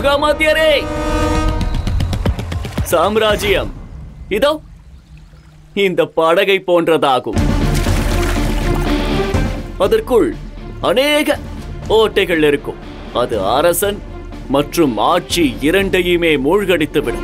மகாமாத்தியரே, சாம்ராஜ்யம் இதோ இந்த படகை போன்றதாகும். அதற்குள் அநேக ஓட்டைகள் இருக்கும். அது அரசன் மற்றும் ஆட்சி இரண்டையுமே மூழ்கடித்துவிடும்.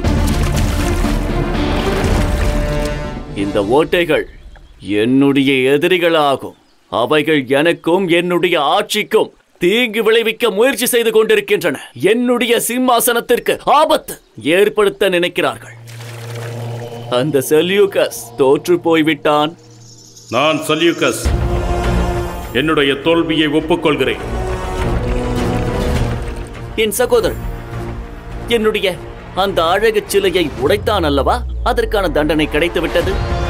இந்த ஓட்டைகள் என்னுடைய எதிரிகளாகும். அவைகள் எனக்கும் என்னுடைய ஆட்சிக்கும் தீங்கு விளைவிக்க முயற்சி செய்து கொண்டிருக்கின்றன. என்னுடைய சிம்மாசனத்திற்கு ஆபத்து ஏற்படுத்த நினைக்கிறார்கள். அந்த செல்யூகஸ் தோற்று போய்விட்டான். நான் செல்யூகஸ் என்னுடைய தோல்வியை ஒப்புக்கொள்கிறேன். என் சகோதரர் என்னுடைய அந்த அழகு சிலையை உடைத்தான் அல்லவா? அதற்கான தண்டனை கிடைத்துவிட்டது.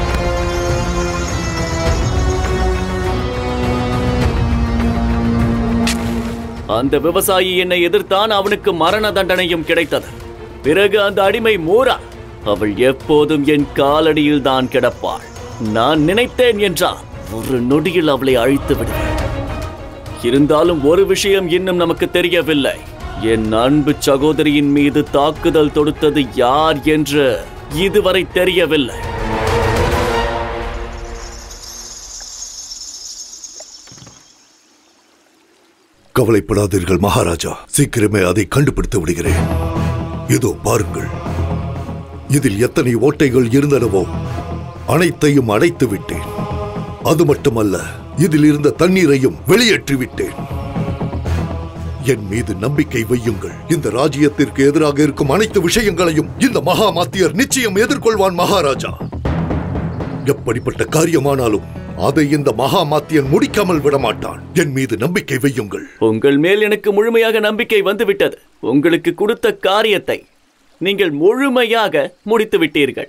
அந்த விவசாயி என்னை எதிர்த்தான். அவனுக்கு மரண தண்டனையும் கிடைத்தது. பிறகு அந்த அடிமை மூரா, அவள் எப்போதும் என் காலடியில் தான் கிடப்பாள். நான் நினைத்தேன் என்றால் ஒரு நொடியில் அவளை அழித்து விடுவேன். இருந்தாலும் ஒரு விஷயம் இன்னும் நமக்கு தெரியவில்லை. என் அன்பு சகோதரியின் மீது தாக்குதல் தொடுத்தது யார் என்று இதுவரை தெரியவில்லை. கவலைப்படாதீர்கள் மகாராஜா, சீக்கிரமே அதை கண்டுபிடித்து விடுகிறேன். இதோ பாருங்கள், இதில் எத்தனை ஓட்டைகள் இருந்தனவோ அனைத்தையும் அடைத்து விட்டேன். அது மட்டுமல்ல, இதில் இருந்த தண்ணீரையும் வெளியேற்றி விட்டேன். என் மீது நம்பிக்கை வையுங்கள். இந்த ராஜ்யத்திற்கு எதிராக இருக்கும் அனைத்து விஷயங்களையும் இந்த மகாமாத்தியர் நிச்சயம் எதிர்கொள்வான் மகாராஜா. எப்படிப்பட்ட காரியமானாலும் அதை இந்த மகாமாத்தியன் முடிக்காமல் விடமாட்டான். என் மீது நம்பிக்கை வையுங்கள். உங்கள் மேல் எனக்கு முழுமையாக நம்பிக்கை வந்துவிட்டது. உங்களுக்கு கொடுத்த காரியத்தை நீங்கள் முழுமையாக முடித்து விட்டீர்கள்.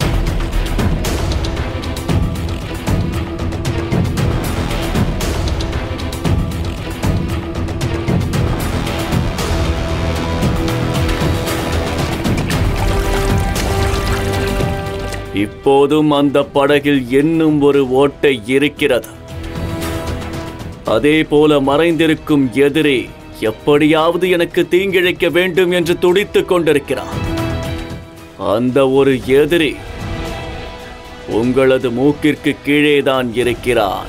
இப்போதும் அந்த படகில் இன்னும் ஒரு ஓட்டை இருக்கிறது. அதே போல மறைந்திருக்கும் எதிரி எப்படியாவது எனக்கு தீங்கிழைக்க வேண்டும் என்று துடித்துக் கொண்டிருக்கிறார். அந்த ஒரு எதிரி உங்களது மூக்கிற்கு கீழேதான் இருக்கிறான்.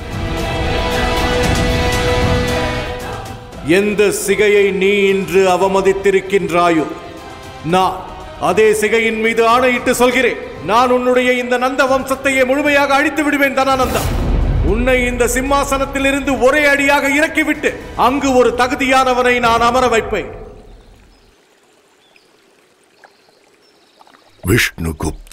எந்த சிகையை நீ இன்று அவமதித்திருக்கின்றாயோ, நான் அதே சிகையின் மீது ஆணையிட்டு சொல்கிறேன், நான் உன்னுடைய இந்த நந்த வம்சத்தையே முழுமையாக அழித்து விடுவேன். தனானந்தா, உன்னை இந்த சிம்மாசனத்தில் இருந்து ஒரே அடியாக இறக்கிவிட்டு அங்கு ஒரு தகுதியானவனை நான் அமர வைப்பேன். விஷ்ணுகுப்த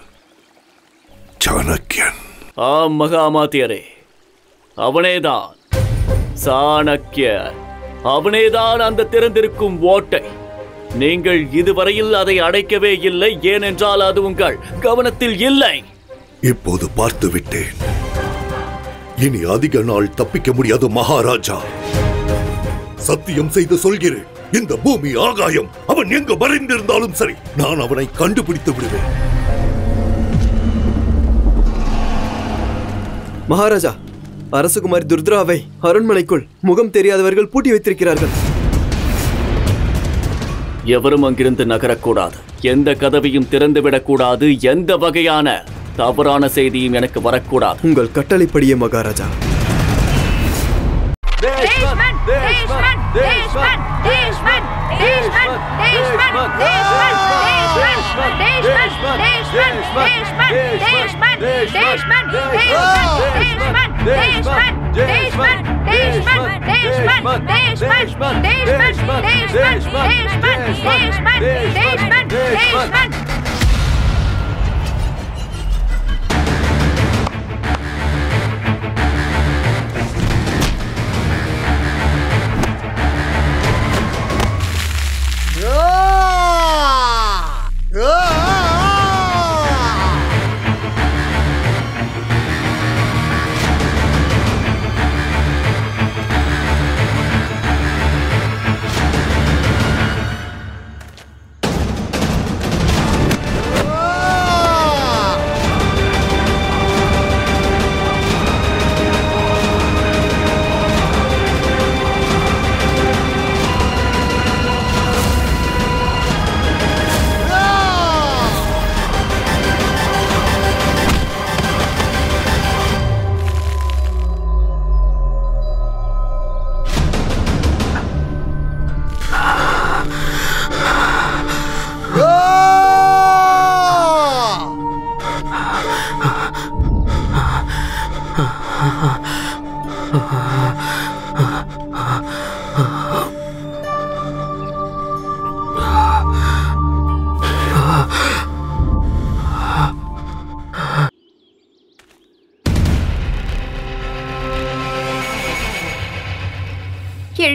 சாணக்கியன். ஆம் மகாமாத்தியரே, அவனேதான் சாணக்கியன். அவனேதான் அந்த திறந்திருக்கும் ஓட்டை. நீங்கள் இதுவரையில் அதை அடைக்கவே இல்லை, ஏனென்றால் அது உங்கள் கவனத்தில் இல்லை. இப்போது பார்த்து விட்டேன். இனி அதிக நாள் தப்பிக்க முடியாது மகாராஜா. சத்தியம் செய்து சொல்கிறேன், இந்த பூமி ஆகாயம் அவன் எங்கு மறைந்திருந்தாலும் சரி, நான் அவனை கண்டுபிடித்து விடுவேன். மகாராஜா, அரசகுமாரி துர்த்ராவை அரண்மனைக்குள் முகம் தெரியாதவர்கள் பூட்டி வைத்திருக்கிறார்கள். எவரும் அங்கிருந்து நகரக்கூடாது. எந்த கதவையும் திறந்துவிடக்கூடாது. எந்த வகையான தவறான செய்தியும் எனக்கு வரக்கூடாது. உங்கள் கட்டளைப்படியே மகாராஜா.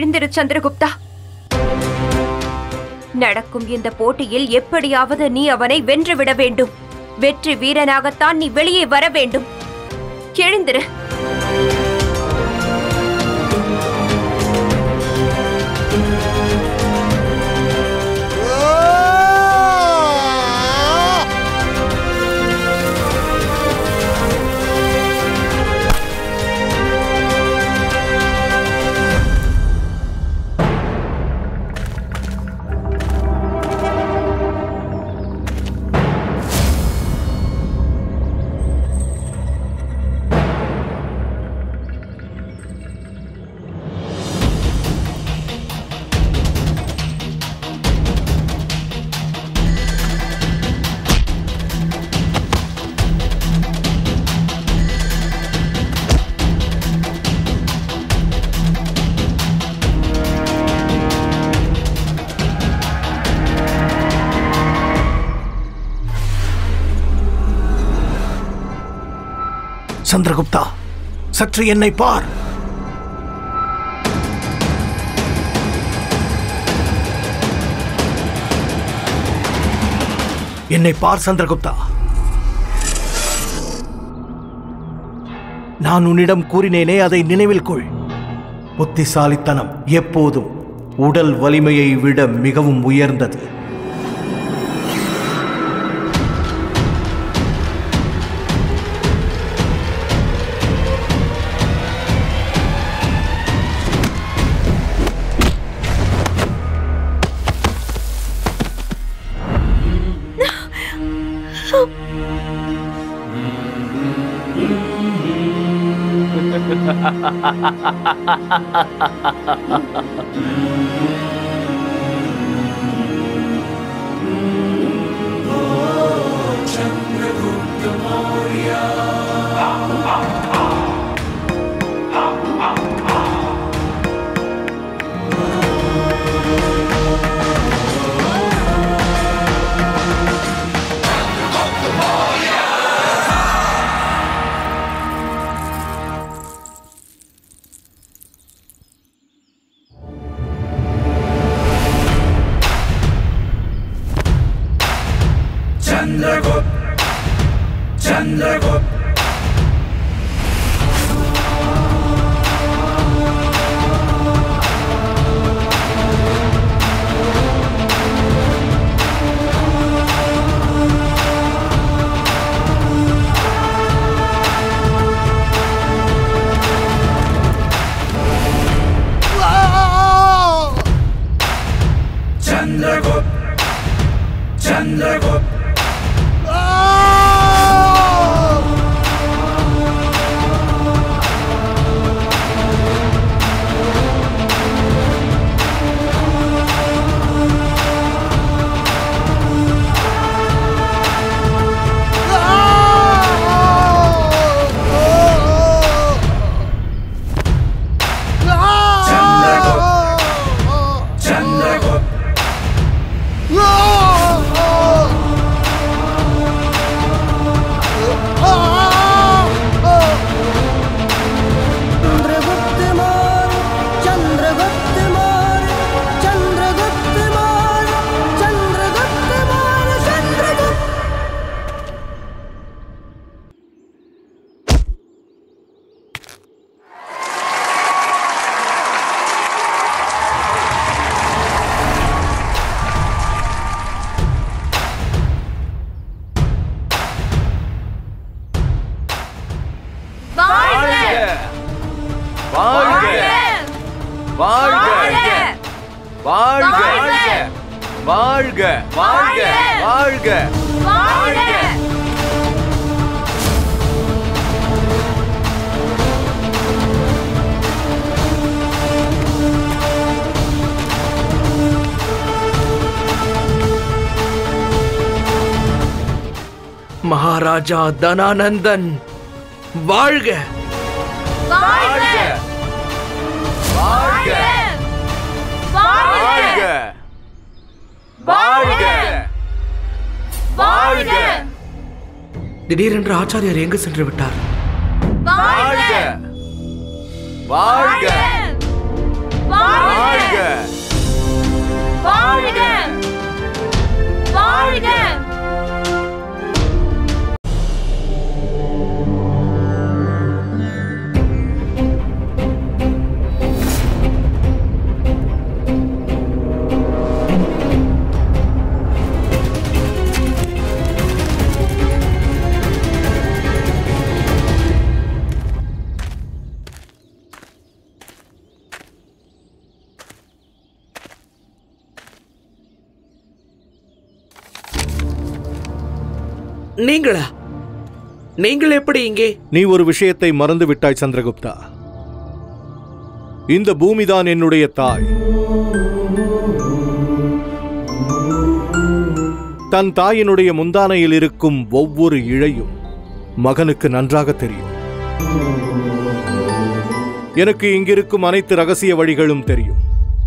எழுந்திரு சந்திரகுப்தா. நடக்கும் இந்த போட்டியில் எப்படியாவது நீ அவனை வென்றுவிட வேண்டும். வெற்றி வீரனாகத்தான் நீ வெளியே வர வேண்டும். எழுந்திரு. சந்திரகுப்தா, சற்று என்னை பார். என்னை பார் சந்திரகுப்தா. நான் உன்னிடம் கூறினேனே, அதை நினைவில் கொள். புத்திசாலித்தனம் எப்போதும் உடல் வலிமையை விட மிகவும் உயர்ந்தது. மகாராஜா தனானந்தன் வாழ்க! வாழ்க! வாழ்க! வாழ்க! வாழ்க! வாழ்க! திடீரென்று ஆச்சாரியார் எங்கு சென்று விட்டார்? வாழ்க! வாழ்க! வாழ்க! வாழ்க! வாழ்க! நீங்களா? நீங்கள் எப்படி இங்கே? நீ ஒரு விஷயத்தை மறந்து விட்டாய் சந்திரகுப்தா. இந்த பூமிதான் என்னுடைய தாய். தன் தாயினுடைய முந்தானையில் இருக்கும் ஒவ்வொரு இழையும் மகனுக்கு நன்றாக தெரியும். எனக்கு இங்கிருக்கும் அனைத்து ரகசிய வழிகளும் தெரியும்.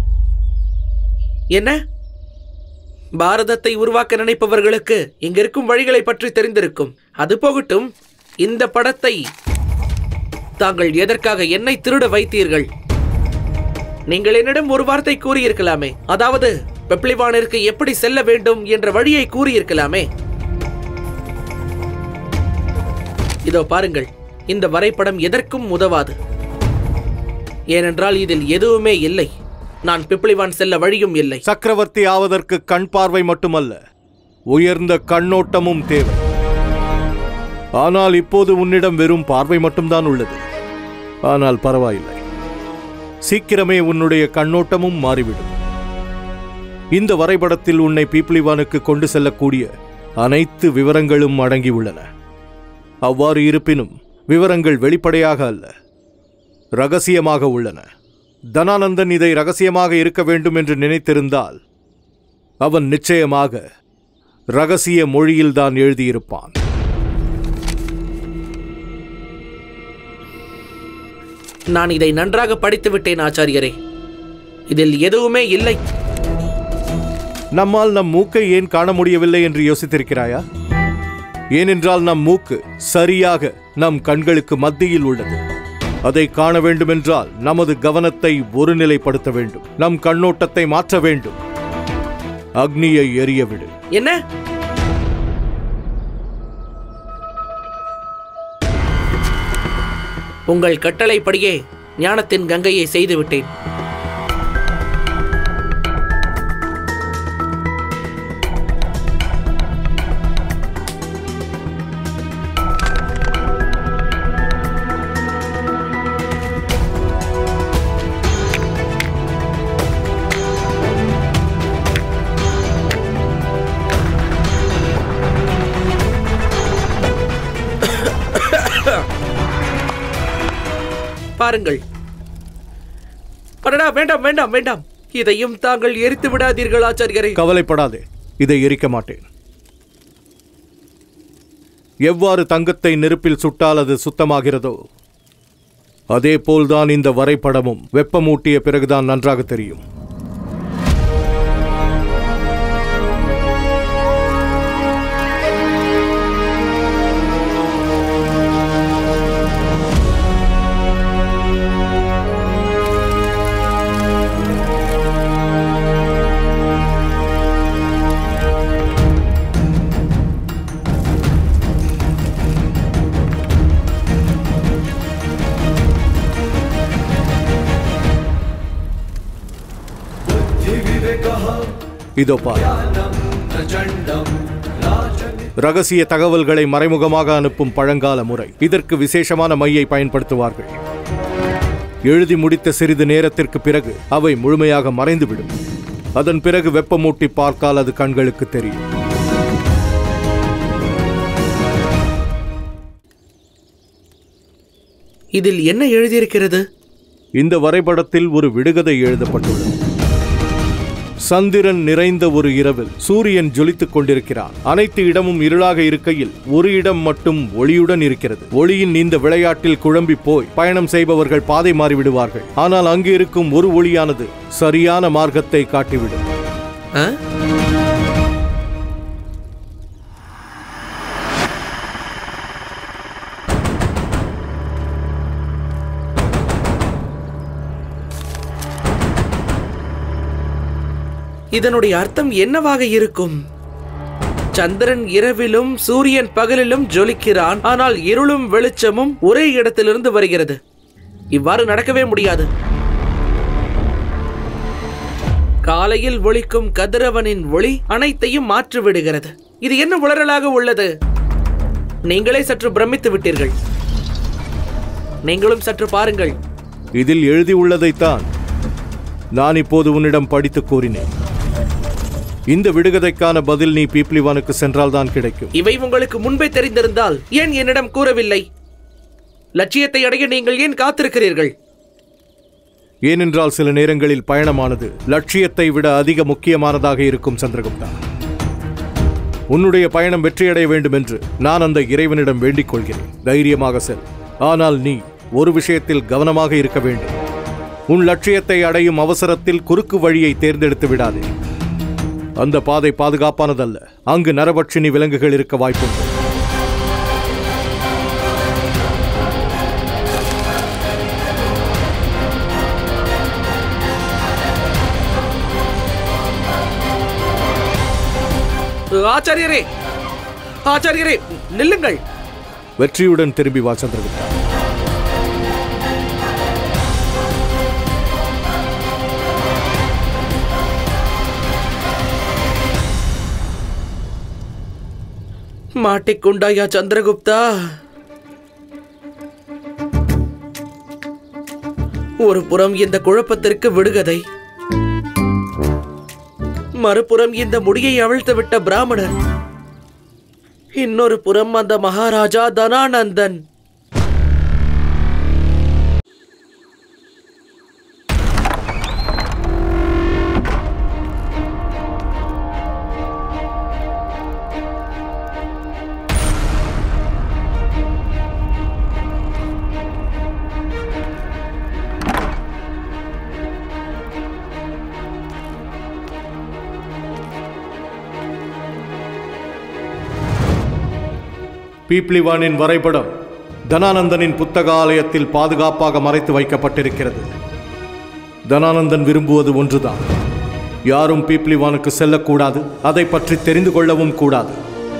என்ன? பாரதத்தை உருவாக்க நினைப்பவர்களுக்கு இங்கிருக்கும் வழிகளை பற்றி தெரிந்திருக்கும். அது போகட்டும், இந்த படத்தை தாங்கள் எதற்காக என்னை திருட வைத்தீர்கள்? நீங்கள் என்னிடம் ஒரு வார்த்தை கூறியிருக்கலாமே. அதாவது பெப்ளிவானிற்கு எப்படி செல்ல வேண்டும் என்ற வழியை கூறியிருக்கலாமே. இதோ பாருங்கள், இந்த வரைபடம் எதற்கும் உதவாது. ஏனென்றால் இதில் எதுவுமே இல்லை. நான் பிப்ளிவான் செல்ல வழியும் இல்லை. சக்கரவர்த்தி ஆவதற்கு கண் பார்வை மட்டுமல்ல, உயர்ந்த கண்ணோட்டமும் தேவை. ஆனால் இப்போது உன்னிடம் வெறும் பார்வை மட்டும்தான் உள்ளது. ஆனால் பரவாயில்லை, சீக்கிரமே உன்னுடைய கண்ணோட்டமும் மாறிவிடும். இந்த வரைபடத்தில் உன்னை பிப்ளிவானுக்கு கொண்டு செல்லக்கூடிய அனைத்து விவரங்களும் அடங்கியுள்ளன. அவ்வாறு இருப்பினும் விவரங்கள் வெளிப்படையாக அல்ல, ரகசியமாக உள்ளன. தனானந்தன் இதை ரகசியமாக இருக்க வேண்டும் என்று நினைத்திருந்தால் அவன் நிச்சயமாக ரகசிய மொழியில்தான் எழுதியிருப்பான். நான் இதை நன்றாக படித்து விட்டேன் ஆச்சாரியரே. இதில் எதுவுமே இல்லை. நம்மால் நம் மூக்கை ஏன் காண முடியவில்லை என்று யோசித்திருக்கிறாயா? ஏனென்றால் நம் மூக்கு சரியாக நம் கண்களுக்கு மத்தியில் உள்ளது. அதை காண வேண்டுமென்றால் நமது கவனத்தை ஒருநிலைப்படுத்த வேண்டும். நம் கண்ணோட்டத்தை மாற்ற வேண்டும். அக்னியை எரியவிடு. என்ன? உங்கள் கட்டளைப்படியே ஞானத்தின் கங்கையை செய்துவிட்டேன். பாருங்கள். அடடா, வேண்டாம் வேண்டாம் வேண்டாம். இதையும் தாங்கள் எரித்து விடாதீர்கள் ஆச்சாரியரே. கவலைப்படாதே, இதை எரிக்க மாட்டேன். எவ்வாறு தங்கத்தை நெருப்பில் சுட்டால் அது சுத்தமாகிறதோ அதே போல்தான் இந்த வரைபடமும் வெப்பமூட்டிய பிறகுதான் நன்றாக தெரியும். இதோ பார், ரகசிய தகவல்களை மறைமுகமாக அனுப்பும் பழங்கால முறை. இதற்கு விசேஷமான மையை பயன்படுத்துவார்கள். எழுதி முடித்த சிறிது நேரத்திற்கு பிறகு அவை முழுமையாக மறைந்துவிடும். அதன் பிறகு வெப்பமூட்டி பார்த்தால் அது கண்களுக்கு தெரியும். இதில் என்ன எழுதியிருக்கிறது? இந்த வரைபடத்தில் ஒரு விடுகதை எழுதப்பட்டுள்ளது. சந்திரன் நிறைந்த ஒரு இரவில் சூரியன் ஜொலித்துக் கொண்டிருக்கிறான். அனைத்து இடமும் இருளாக இருக்கையில் ஒரு இடம் மட்டும் ஒளியுடன் இருக்கிறது. ஒளியின் இந்த விளையாட்டில் குழம்பி போய் பயணம் செய்பவர்கள் பாதை மாறிவிடுவார்கள். ஆனால் அங்கு இருக்கும் ஒரு ஒளியானது சரியான மார்க்கத்தை காட்டிவிடும். இதனுடைய அர்த்தம் என்னவாக இருக்கும்? சந்திரன் இரவிலும் சூரியன் பகலிலும் ஜொலிக்கிறான், ஆனால் இருளும் வெளிச்சமும் ஒரே இடத்திலிருந்து வருகிறது. இவ்வாறு நடக்கவே முடியாது. காலையில் ஒளிக்கும் கதிரவனின் ஒளி அனைத்தையும் மாற்றி விடுகிறது. இது என்ன உளறலாக உள்ளது? நீங்களே சற்று பிரமித்து விட்டீர்கள். நீங்களும் சற்று பாருங்கள். இதில் எழுதியுள்ளதைத்தான் நான் இப்போது உன்னிடம் படித்து கூறினேன். இந்த விடுகதைக்கான பதில் நீ பீப்ளிவானுக்கு சென்றால்தான் கிடைக்கும். இவை உங்களுக்கு முன்பே தெரிந்திருந்தால் ஏன் என்னிடம் கூறவில்லை? லட்சியத்தை அடைய நீங்கள் ஏன் காத்திருக்கிறீர்கள்? ஏனென்றால் சில நேரங்களில் பயணமானது லட்சியத்தை விட அதிக முக்கியமானதாக இருக்கும் சந்திரகுப்தா. உன்னுடைய பயணம் வெற்றியடைய வேண்டும் என்று நான் அந்த இறைவனிடம் வேண்டிக் கொள்கிறேன். தைரியமாக செல். ஆனால் நீ ஒரு விஷயத்தில் கவனமாக இருக்க வேண்டும். உன் லட்சியத்தை அடையும் அவசரத்தில் குறுக்கு வழியை தேர்ந்தெடுத்து விடாதே. அந்த பாதை பாதுகாப்பானதல்ல. அங்கு நரபட்சினி விலங்குகள் இருக்க வாய்ப்புண்டு. ஆச்சாரியரே, ஆச்சாரியரே, நில்லுங்கள். வெற்றியுடன் திரும்பி வா சந்திரகுப்தா. மாட்டிக்கொண்டாயா சந்திரகுப்தா? ஒரு புறம் இந்த குழப்பத்திற்கு விடுகதை, மறுபுறம் இந்த முடியை அவிழ்த்து விட்ட பிராமணர், இன்னொரு புறம் அந்த மகாராஜா தனானந்தன். பீப்ளிவானின் வரைபடம் தனானந்தனின் புத்தகாலயத்தில் பாதுகாப்பாக மறைத்து வைக்கப்பட்டிருக்கிறது. தனானந்தன் விரும்புவது ஒன்றுதான். யாரும் பீப்ளிவானுக்கு செல்லக்கூடாது, அதை பற்றி தெரிந்து கொள்ளவும் கூடாது.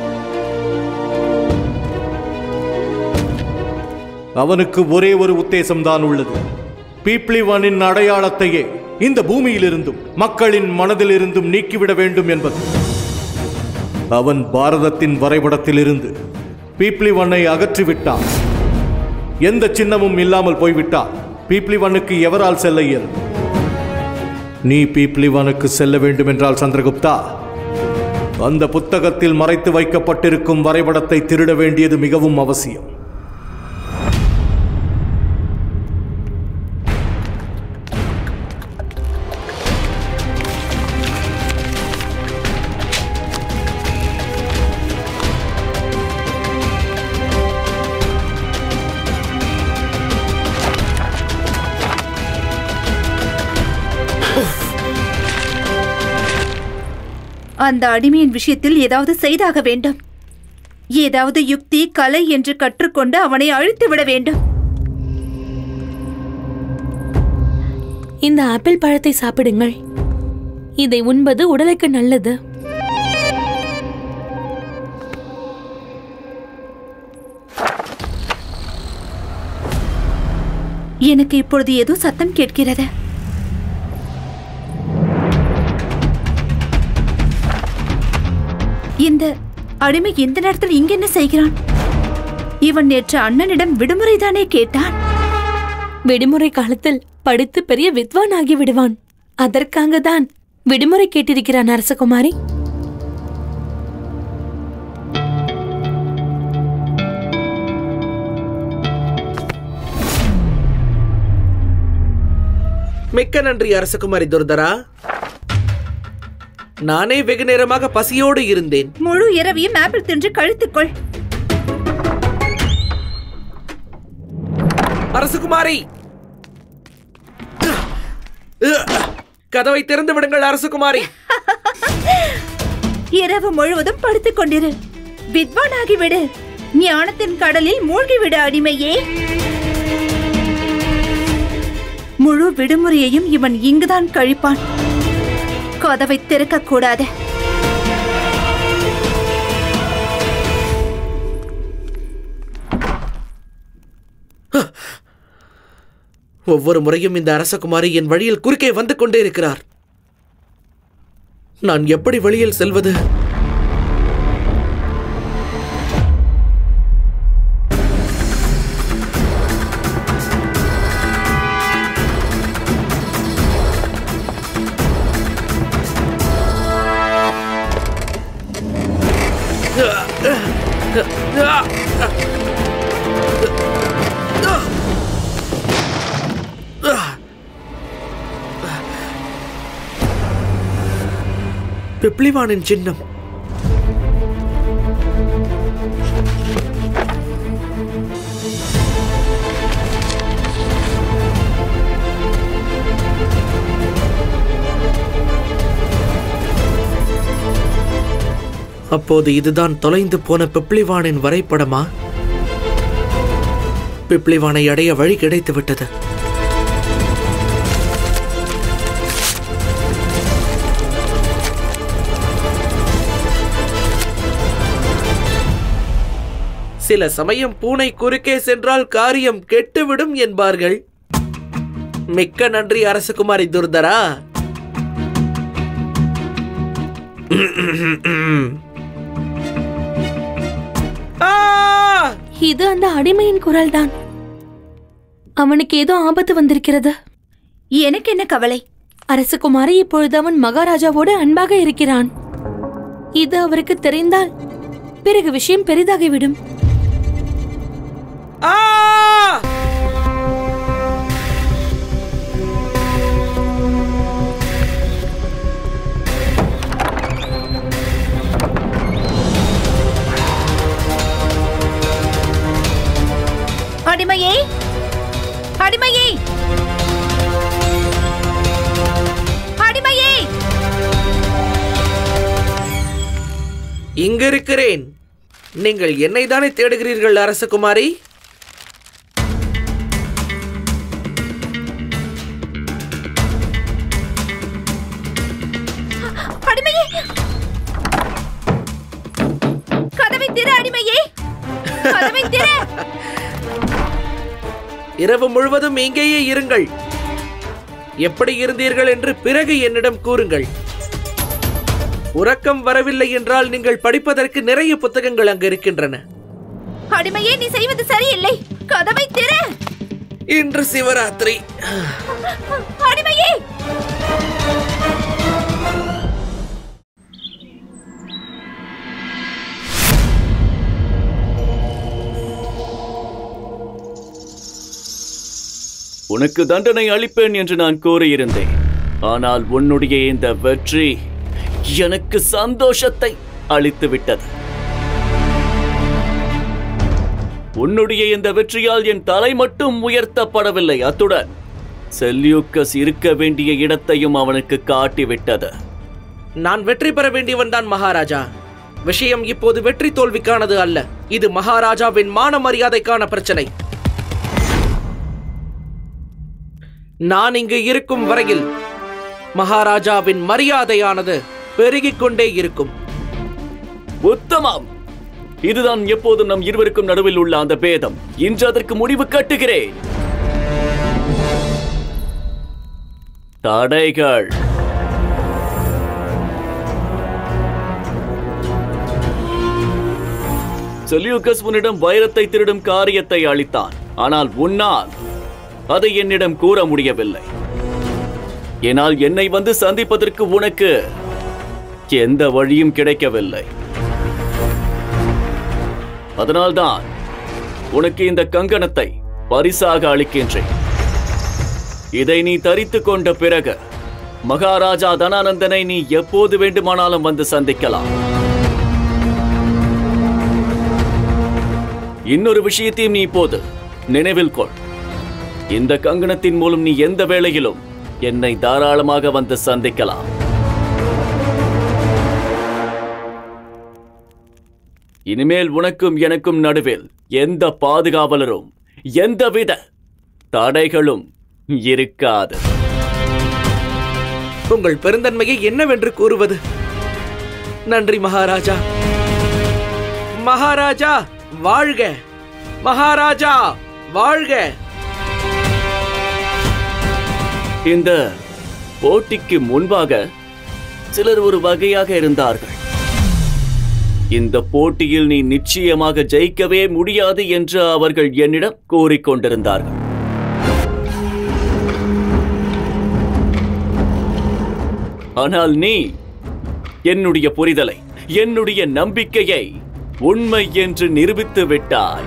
அவனுக்கு ஒரே ஒரு உத்தேசம்தான் உள்ளது. பீப்ளிவானின் அடையாளத்தையே இந்த பூமியிலிருந்தும் மக்களின் மனதிலிருந்தும் நீக்கிவிட வேண்டும் என்பது. அவன் பாரதத்தின் வரைபடத்திலிருந்து பீப்ளிவானை அகற்றிவிட்டான். எந்த சின்னமும் இல்லாமல் போய்விட்டால் பீப்ளிவானுக்கு எவரால் செல்ல இயலும்? நீ பீப்ளிவானுக்கு செல்ல வேண்டும் என்றால் சந்திரகுப்தா, அந்த புத்தகத்தில் மறைத்து வைக்கப்பட்டிருக்கும் வரைபடத்தை திருட வேண்டியது மிகவும் அவசியம். அந்த அடிமையின் விஷயத்தில் ஏதாவது செய்தாக வேண்டும். ஏதாவது யுக்தி கலை என்று கற்றுக்கொண்டு அவனை அழித்து விட வேண்டும். இந்த ஆப்பிள் பழத்தை சாப்பிடுங்கள். இதை உண்பது உடலுக்கு நல்லது. எனக்கு இப்பொழுது ஏதோ சத்தம் கேட்கிறது. இந்த அடிமை இந்த நேரத்தில் இங்க என்ன செய்கிறான்? இவன் நேற்று அண்ணனிடம் விடுமுறை தானே கேட்டான். விடுமுறை காலத்தில் படித்து பெரிய வித்வான் ஆகி விடுவான். அதற்காக தான் விடுமுறை கேட்டிருக்கிறான் அரசகுமாரி. மிக்க நன்றி அரசகுமாரி துர்தரா. நானே வெகு நேரமாக பசியோடு இருந்தேன். முழு இரவையும் ஆப்பிள் தின்று கழித்துக்கொள். அரசகுமாரி, கதவை திறந்து விடுங்கள் அரசகுமாரி. இரவு முழுவதும் படுத்துக் கொண்டிரு. வித்வானாகிவிடு. ஞானத்தின் கடலில் மூழ்கிவிடு அடிமையே. முழு விடுமுறையையும் இவன் இங்குதான் கழிப்பான். கதவை திறக்க கூடாது. ஒவ்வொரு முறையும் இந்த அரசகுமாரி என் வழியில் குறுக்கே வந்து கொண்டே இருக்கிறார். நான் எப்படி வழியில் செல்வது? பிப்ளிவானின் சின்னம். அப்போது இதுதான் தொலைந்து போன பிப்ளிவானின் வரைபடமா? பிப்ளிவானை அடைய வழி கிடைத்து விட்டது. சில சமயம் பூனை குறுக்கே சென்றால் காரியம் கெட்டுவிடும் என்பார்கள். மிக்க நன்றி அரசகுமாரி துர்தரா. இது அந்த அடிமையின் குரல் தான். அவனுக்கு ஏதோ ஆபத்து வந்திருக்கிறது. எனக்கு என்ன கவலை? அரசகுமாரி இப்பொழுது அவன் மகாராஜாவோடு அன்பாக இருக்கிறான். இது அவருக்கு தெரிந்தால் பிறகு விஷயம் பெரிதாகிவிடும். அடிமையே, அடிமையே, அடிமையே! இங்கு இருக்கிறேன். நீங்கள் என்னை தானே தேடுகிறீர்கள் அரசகுமாரி? அடிமையே, கதவை திற! அடிமையே, கதவை திற! இரவு முழுவதும் இங்கேயே இருங்கள். எப்படி இருந்தீர்கள் என்று பிறகு என்னிடம் கூறுங்கள். உறக்கம் வரவில்லை என்றால் நீங்கள் படிப்பதற்கு நிறைய புத்தகங்கள் அங்கு இருக்கின்றன. அடிமையே, நீ செய்வது சரியில்லை. கதவை திற! இன்று சிவராத்திரி. அடிமையே! உனக்கு தண்டனை அளிப்பேன் என்று நான் கூறியிருந்தேன். ஆனால் உன்னுடைய இந்த வெற்றி எனக்கு சந்தோஷத்தை அளித்து விட்டது. உன்னுடைய இந்த வெற்றியால் என் தலை மட்டும் உயர்த்தப்படவில்லை, அத்துடன் செல்யூக்கஸ் இருக்க வேண்டிய இடத்தையும் அவனுக்கு காட்டிவிட்டது. நான் வெற்றி பெற வேண்டியவன் தான் மகாராஜா. விஷயம் இப்போது வெற்றி தோல்விக்கானது அல்ல. இது மகாராஜாவின் மான மரியாதைக்கான பிரச்சனை. நான் இங்கு இருக்கும் வரையில் மகாராஜாவின் மரியாதையானது பெருகிக் கொண்டே இருக்கும். உத்தமம். இதுதான் எப்போதும் நம் இருவருக்கும் நடுவில் உள்ள அந்த பேதம். இன்று அதற்கு முடிவு கட்டுகிறேன். தடைகள். செல்யூக்கஸ் உன்னிடம் வைரத்தை திருடும் காரியத்தை அளித்தான். ஆனால் உன்னால் அதை என்னிடம் கூற முடியவில்லை. ஏனால் என்னை வந்து சந்திப்பதற்கு உனக்கு எந்த வழியும் கிடைக்கவில்லை. அதனால்தான் உனக்கு இந்த கங்கணத்தை பரிசாக அளிக்கின்றேன். இதை நீ தரித்து கொண்ட பிறகு மகாராஜா தனானந்தனை நீ எப்போது வேண்டுமானாலும் வந்து சந்திக்கலாம். இன்னொரு விஷயத்தையும் நீ இப்போது நினைவில் கொள். இந்த கங்கணத்தின் மூலம் நீ எந்த வேளையிலும் என்னை தாராளமாக வந்து சந்திக்கலாம். இனிமேல் உனக்கும் எனக்கும் நடுவில் எந்த பாதுகாவலரும் எந்தவித தடைகளும் இருக்காது. உங்கள் பெருந்தன்மையை என்னவென்று கூறுவது? நன்றி மகாராஜா. மகாராஜா வாழ்க! மகாராஜா வாழ்க! இந்த போட்டிக்கு முன்பாக சிலர் ஒரு வகையாக இருந்தார்கள். இந்த போட்டியில் நீ நிச்சயமாக ஜெயிக்கவே முடியாது என்று அவர்கள் என்னிடம் கூறிக்கொண்டிருந்தார்கள். ஆனால் நீ என்னுடைய புரிதலை, என்னுடைய நம்பிக்கையை உண்மை என்று நிரூபித்து விட்டாய்.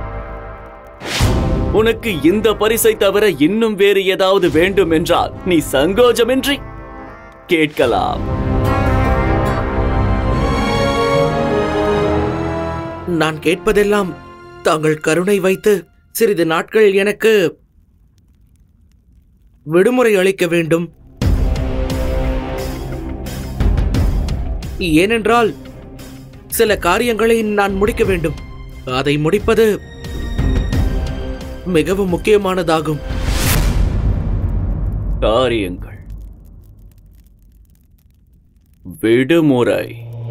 உனக்கு இந்த பரிசை தவிர இன்னும் வேறு ஏதாவது வேண்டும் என்றால் நீ சங்கோஜமின்றி கேட்கலாம். நான் கேட்பதெல்லாம் தாங்கள் கருணை வைத்து சிறிது நாட்கள் எனக்கு விடுமுறை அளிக்க வேண்டும். ஏனென்றால் சில காரியங்களை நான் முடிக்க வேண்டும். அதை முடிப்பது மிகவும் முக்கியமானதாகும். காரியங்கள், விடுமுறை.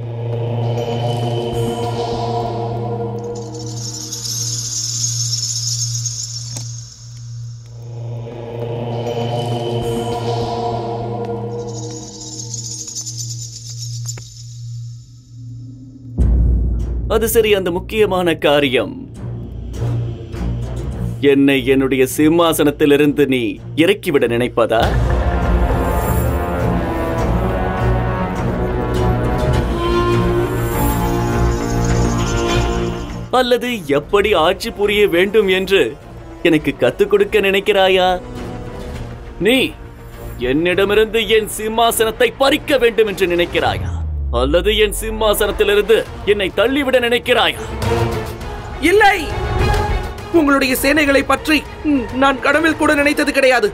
அது சரி, அந்த முக்கியமான காரியம் என்னை என்னுடைய சிம்மாசனத்திலிருந்து நீ இறக்கிவிட நினைப்பதா? அல்லது எப்படி ஆட்சி புரிய வேண்டும் என்று எனக்கு கத்துக் கொடுக்க நினைக்கிறாயா? நீ என்னிடமிருந்து என் சிம்மாசனத்தை பறிக்க வேண்டும் என்று நினைக்கிறாயா? அல்லது என் சிம்மாசனத்திலிருந்து என்னை தள்ளிவிட நினைக்கிறாயா? இல்லை, உங்களுடைய சேனைகளை பற்றி நான் கனவில் கூட நினைத்தது கிடையாது.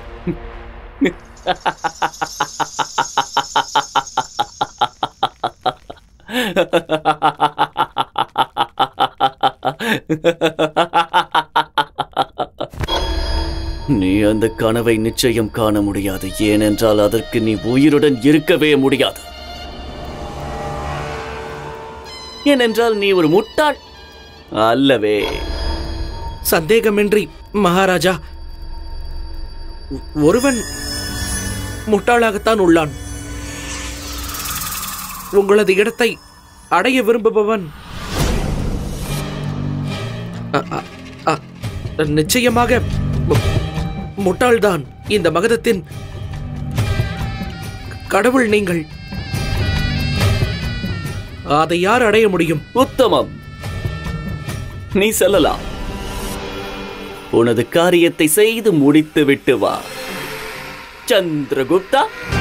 நீ அந்த கனவை நிச்சயம் காண முடியாது. ஏனென்றால் அதற்கு நீ உயிருடன் இருக்கவே முடியாது. ஏனென்றால் நீ ஒரு முட்டாள் அல்லவே? சந்தேகமின்றி மகாராஜா, ஒருவன் முட்டாளாகத்தான் உள்ளான். உங்களது இடத்தை அடைய விரும்புபவன் நிச்சயமாக முட்டாள்தான். இந்த மகதத்தின் கடவுள் நீங்கள். அதை யார் அடைய முடியும்? உத்தமம், நீ செல்லலாம். உனது காரியத்தை செய்து முடித்து விட்டு வா சந்திரகுப்தா.